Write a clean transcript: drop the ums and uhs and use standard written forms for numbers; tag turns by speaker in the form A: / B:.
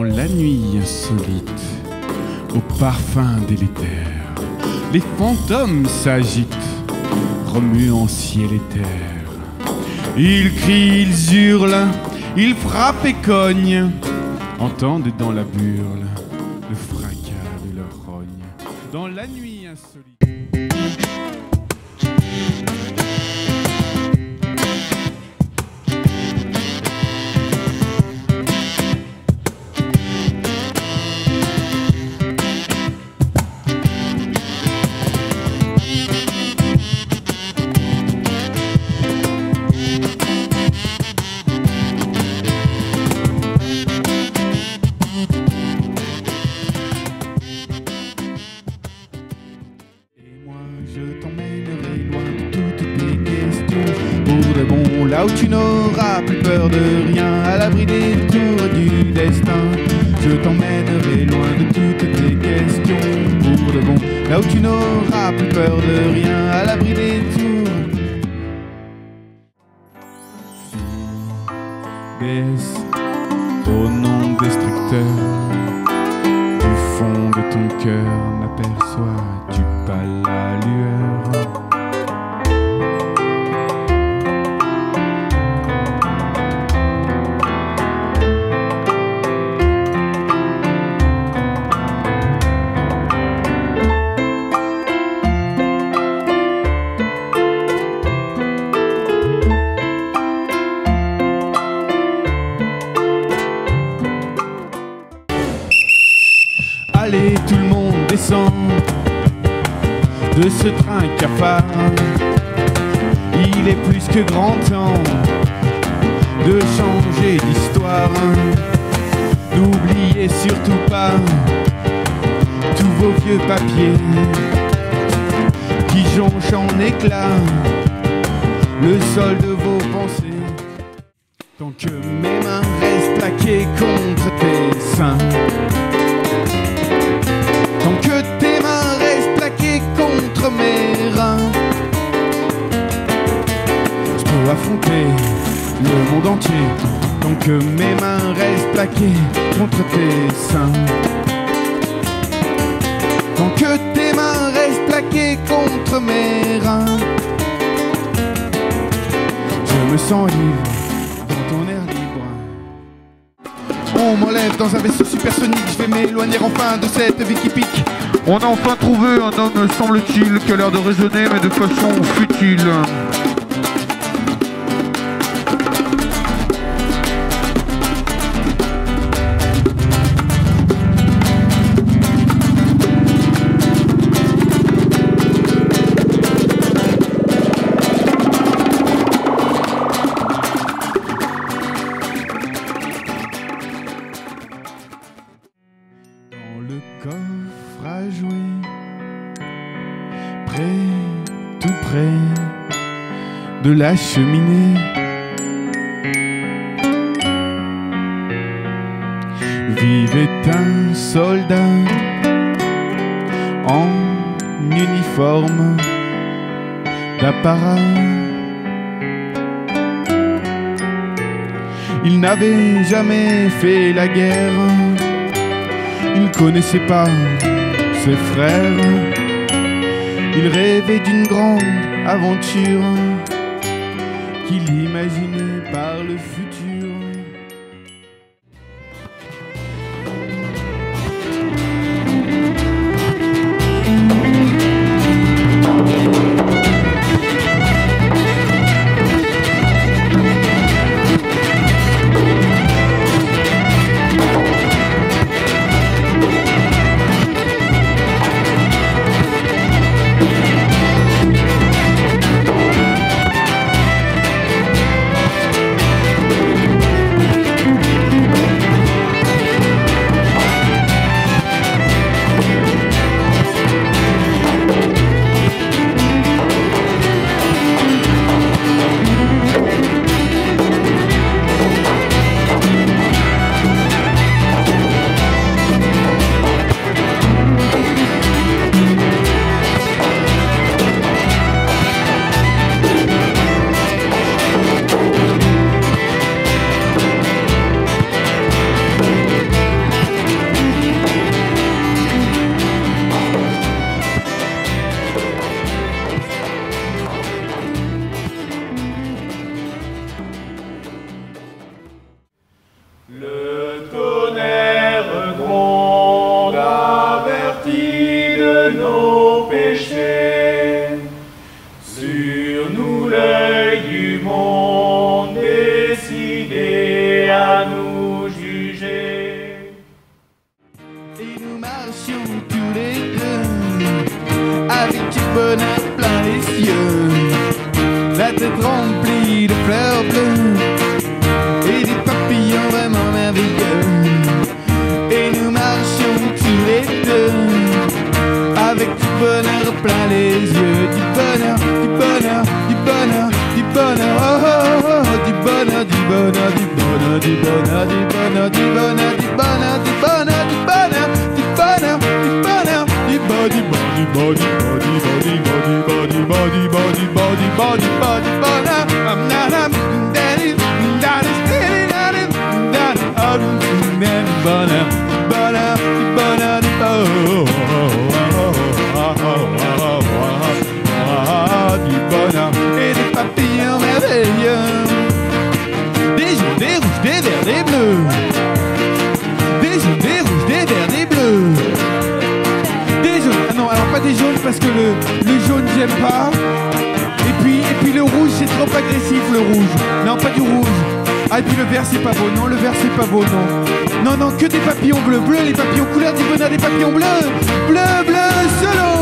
A: Dans la nuit insolite, au parfum délétère, les fantômes s'agitent, remuant ciel et terre. Ils crient, ils hurlent, ils frappent et cognent, entendent dans la burle le fracas de leur rogne. Dans la nuit insolite. Là où tu n'auras plus peur de rien, à l'abri des tours du destin. Je t'emmènerai loin de toutes tes questions, pour de bon. Là où tu n'auras plus peur de rien, à l'abri des tours. Baisse au nom destructeur, du fond de ton cœur n'aperçois-tu pas la lueur? Allez, tout le monde descend de ce train cafard. Il est plus que grand temps de changer d'histoire. N'oubliez surtout pas tous vos vieux papiers qui jonchent en éclats le sol de vos pensées. Tant que mes mains restent plaquées contre tes seins, tant que tes mains restent plaquées contre mes reins, je peux affronter le monde entier. Tant que mes mains restent plaquées contre tes seins, tant que tes mains restent plaquées contre mes reins, je me sens libre dans ton air libre. On m'enlève dans un vaisseau supersonique, je vais m'éloigner enfin de cette vie qui pique.
B: On a enfin trouvé un homme, semble-t-il, qui a l'air de raisonner, mais de façon futile.
A: Le coffre à jouer, près, tout près de la cheminée, vivait un soldat en uniforme d'apparat. Il n'avait jamais fait la guerre, il ne connaissait pas ses frères. Il rêvait d'une grande aventure qu'il imaginait par le futur. bonheur, du bonheur, du bonheur, du bonheur, du bonheur, du bonheur, du bonheur, du bonheur, du body, body, body, body, body, body, body, body, body, body, body, body, bonheur. I'm not a daddy, daddy, daddy, daddy, daddy, bonheur, bonheur, du bonheur, du bonheur et des papillons merveilleux. Des jaunes, des rouges, des verts, des bleus. Des jaunes, des rouges, des verts, des bleus. Des jaunes, ah non, alors pas des jaunes parce que le jaune j'aime pas. Et puis le rouge c'est trop agressif, le rouge. Non, pas du rouge. Ah, et puis le vert c'est pas beau, non, le vert c'est pas beau, non. Non, non, que des papillons bleus, bleus, les papillons couleur du bonheur des papillons bleus. Bleu, bleu, selon.